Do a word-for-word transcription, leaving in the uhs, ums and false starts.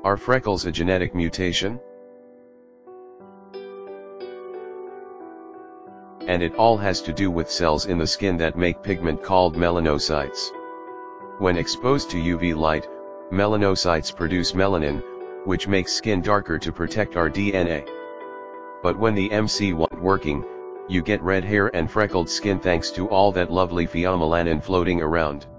Are freckles a genetic mutation? And it all has to do with cells in the skin that make pigment called melanocytes. When exposed to U V light, melanocytes produce melanin, which makes skin darker to protect our D N A. But when the M C isn't working, you get red hair and freckled skin thanks to all that lovely pheomelanin floating around.